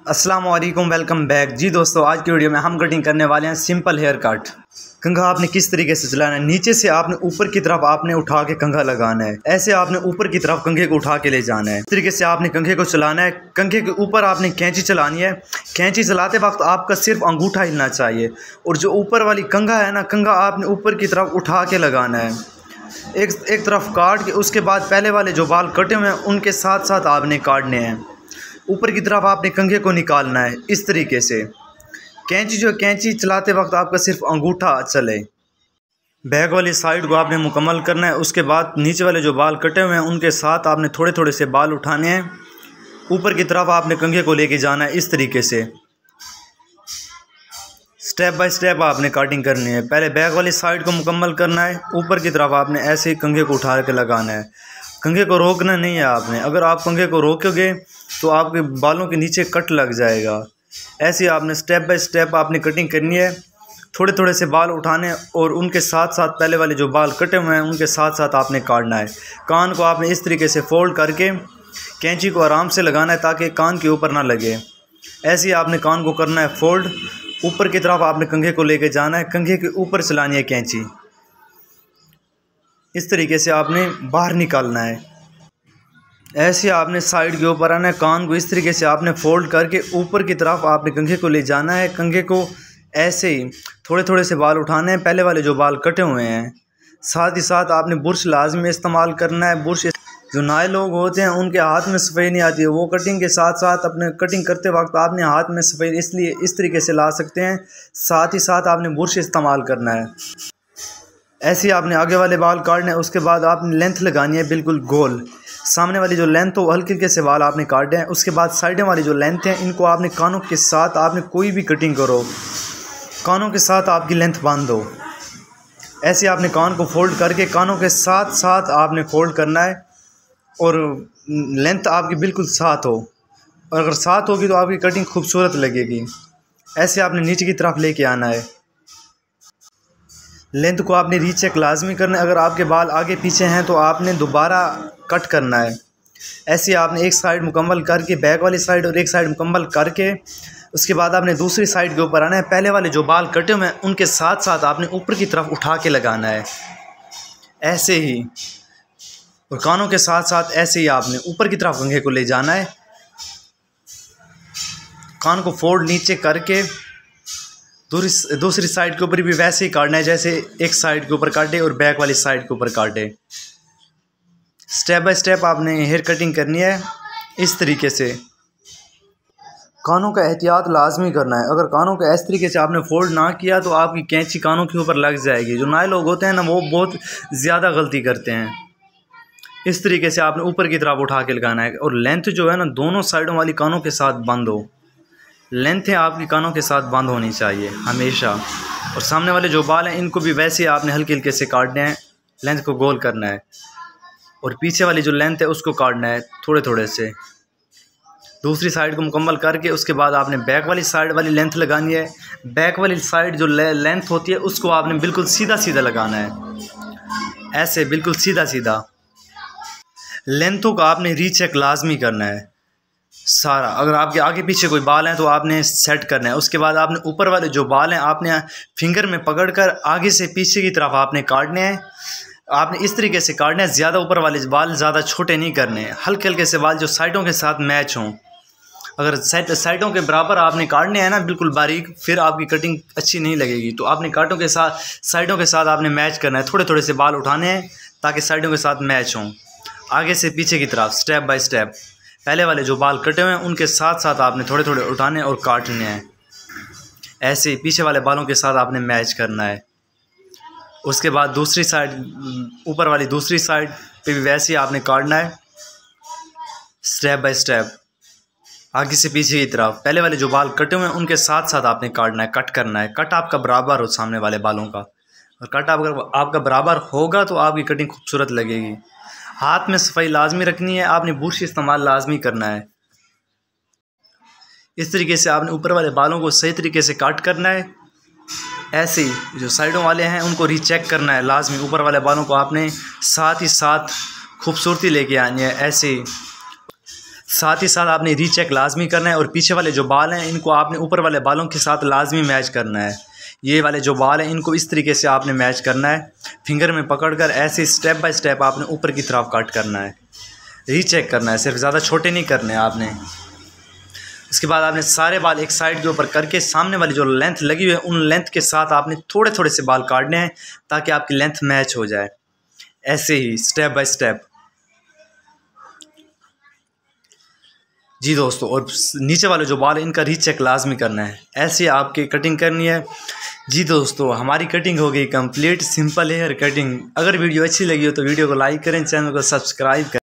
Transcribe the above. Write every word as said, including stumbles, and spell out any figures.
अस्सलाम वालेकुम, welcome back. जी दोस्तों, आज की वीडियो में हम कटिंग करने वाले हैं सिंपल हेयर कट। कंघा आपने किस तरीके से चलाना है, नीचे से आपने ऊपर की तरफ आपने उठा के कंघा लगाना है। ऐसे आपने ऊपर की तरफ कंघे को उठा के ले जाना है। इस तरीके से आपने कंघे को चलाना है। कंघे के ऊपर आपने कैंची चलानी है। कैंची चलाते वक्त आपका सिर्फ अंगूठा हिलना चाहिए और जो ऊपर वाली कंघा है ना, कंघा आपने ऊपर की तरफ उठा के लगाना है। एक एक तरफ काट के उसके बाद पहले वाले जो बाल कटे हुए हैं उनके साथ साथ आपने काटने हैं। ऊपर की तरफ आपने कंघे को निकालना है इस तरीके से। कैंची जो कैंची चलाते वक्त आपका सिर्फ अंगूठा चले। बैक वाली साइड को आपने मुकम्मल करना है। उसके बाद नीचे वाले जो बाल कटे हुए हैं उनके साथ आपने थोड़े थोड़े से बाल उठाने हैं। ऊपर की तरफ आपने कंघे को लेके जाना है इस तरीके से। स्टेप बाय स्टेप आपने कटिंग करनी है। पहले बैक वाली साइड को मुकम्मल करना है। ऊपर की तरफ आपने ऐसे ही कंघे को उठा के लगाना है। कंघे को रोकना नहीं है आपने। अगर आप कंघे को रोकोगे तो आपके बालों के नीचे कट लग जाएगा। ऐसे ही आपने स्टेप बाय स्टेप आपने कटिंग करनी है। थोड़े थोड़े से बाल उठाने और उनके साथ साथ पहले वाले जो बाल कटे हुए हैं उनके साथ साथ आपने काटना है। कान को आपने इस तरीके से फोल्ड करके कैंची को आराम से लगाना है ताकि कान के ऊपर ना लगे। ऐसे ही आपने कान को करना है फोल्ड। ऊपर की तरफ आपने कंघे को लेके जाना है। कंघे के ऊपर चलानी है कैंची। इस तरीके से आपने बाहर निकालना है। ऐसे आपने साइड के ऊपर आना है। कान को इस तरीके से आपने फोल्ड करके ऊपर की तरफ आपने कंघे को ले जाना है। कंघे को ऐसे ही थोड़े थोड़े से बाल उठाने हैं, पहले वाले जो बाल कटे हुए हैं। साथ ही साथ आपने बुरश लाजमी इस्तेमाल करना है। बुरश जो नए लोग होते हैं उनके हाथ में सफ़ाई नहीं आती है, वो कटिंग के साथ साथ अपने कटिंग करते वक्त आपने हाथ में सफ़ाई इसलिए इस तरीके से ला सकते हैं। साथ ही साथ आपने बुरश इस्तेमाल करना है। ऐसे ही आपने आगे वाले बाल काटने हैं। उसके बाद आपने लेंथ लगानी है बिल्कुल गोल। सामने वाली जो लेंथ हो हल्के हल्के से बाल आपने काटे हैं। उसके बाद साइडें वाली जो लेंथ है इनको आपने कानों के साथ आपने कोई भी कटिंग करो, कानों के साथ आपकी लेंथ बांधो। ऐसे आपने कान को फोल्ड करके कानों के साथ साथ आपने फोल्ड करना है और लेंथ आपकी बिल्कुल साथ हो। और अगर साथ होगी तो आपकी कटिंग खूबसूरत लगेगी। ऐसे आपने नीचे की तरफ लेके आना है। लेंथ को आपने रीचेक लाजमी करना है। अगर आपके बाल आगे पीछे हैं तो आपने दोबारा कट करना है। ऐसे आपने एक साइड मुकम्मल करके बैक वाली साइड और एक साइड मुकम्मल करके उसके बाद आपने दूसरी साइड के ऊपर आना है। पहले वाले जो बाल कटे हुए हैं उनके साथ साथ आपने ऊपर की तरफ उठा के लगाना है ऐसे ही। और कानों के साथ साथ ऐसे ही आपने ऊपर की तरफ कंघे को ले जाना है। कान को फोल्ड नीचे करके दूसरी दूसरी साइड के ऊपर भी वैसे ही काटना है जैसे एक साइड के ऊपर काटे और बैक वाली साइड के ऊपर काटे। स्टेप बाय स्टेप आपने हेयर कटिंग करनी है इस तरीके से। कानों का एहतियात लाजमी करना है। अगर कानों का इस तरीके से आपने फोल्ड ना किया तो आपकी कैंची कानों के ऊपर लग जाएगी। जो नए लोग होते हैं ना वो बहुत ज़्यादा गलती करते हैं। इस तरीके से आपने ऊपर की तरफ उठा के लगाना है और लेंथ जो है ना दोनों साइडों वाली कानों के साथ बंद हो। लेंथ है आपकी कानों के साथ बंद होनी चाहिए हमेशा। और सामने वाले जो बाल हैं इनको भी वैसे ही आपने हल्के हल्के से काटने हैं। लेंथ को गोल करना है और पीछे वाली जो लेंथ है उसको काटना है थोड़े थोड़े से। दूसरी साइड को मुकम्मल करके उसके बाद आपने बैक वाली साइड वाली लेंथ लगानी है। बैक वाली साइड जो ले, लेंथ होती है उसको आपने बिल्कुल सीधा सीधा लगाना है ऐसे, बिल्कुल सीधा सीधा। लेंथों का आपने रीचेक लाजमी करना है सारा। अगर आपके आगे पीछे कोई बाल हैं तो आपने सेट करना है। उसके बाद आपने ऊपर वाले जो बाल हैं आपने फिंगर में पकड़कर आगे से पीछे की तरफ आपने काटने हैं। आपने इस तरीके से काटने हैं। ज़्यादा ऊपर वाले बाल ज़्यादा छोटे नहीं करने हैं। हल्के हल्के से बाल जो साइडों के साथ मैच हों। अगर साइड साइडों के बराबर आपने काटने हैं ना बिल्कुल बारीक, फिर आपकी कटिंग अच्छी नहीं लगेगी। तो आपने कांटों के साथ साइडों के साथ आपने मैच करना है। थोड़े थोड़े से बाल उठाने हैं ताकि साइडों के साथ मैच हों। आगे से पीछे की तरफ स्टेप बाय स्टेप पहले वाले जो बाल कटे हुए हैं उनके साथ साथ आपने थोड़े थोड़े उठाने और काटने हैं। ऐसे ही पीछे वाले बालों के साथ आपने मैच करना है। उसके बाद दूसरी साइड ऊपर वाली दूसरी साइड पे भी वैसे ही आपने काटना है स्टेप बाय स्टेप आगे से पीछे की तरफ। पहले वाले जो बाल कटे हुए हैं उनके साथ साथ आपने काटना है, कट करना है। कट आपका बराबर हो सामने वाले बालों का। और कट अगर आपका बराबर होगा तो आपकी कटिंग खूबसूरत लगेगी। हाथ में सफाई लाजमी रखनी है। आपने बुरश इस्तेमाल लाजमी करना है। इस तरीके से आपने ऊपर वाले बालों को सही तरीके से काट करना है। ऐसे ही जो साइडों वाले हैं उनको रीचेक करना है लाजमी। ऊपर वाले बालों को आपने साथ ही साथ खूबसूरती लेके आनी है ऐसे ही। साथ ही साथ आपने रीचेक लाजमी करना है। और पीछे वाले जो बाल हैं इनको आपने ऊपर वाले बालों के साथ लाजमी मैच करना है। ये वाले जो बाल हैं इनको इस तरीके से आपने मैच करना है, फिंगर में पकड़कर ऐसे स्टेप बाय स्टेप आपने ऊपर की तरफ कट करना है, रीचेक करना है, सिर्फ ज़्यादा छोटे नहीं करने आपने। उसके बाद आपने सारे बाल एक साइड के ऊपर करके सामने वाली जो लेंथ लगी हुई है उन लेंथ के साथ आपने थोड़े थोड़े से बाल काटने हैं ताकि आपकी लेंथ मैच हो जाए, ऐसे ही स्टेप बाय स्टेप। जी दोस्तों, और नीचे वाले जो बाल है इनका रीचेक लाजमी करना है, ऐसे आपकी कटिंग करनी है। जी दोस्तों, हमारी कटिंग हो गई कंप्लीट, सिंपल हेयर कटिंग। अगर वीडियो अच्छी लगी हो तो वीडियो को लाइक करें, चैनल को सब्सक्राइब करें।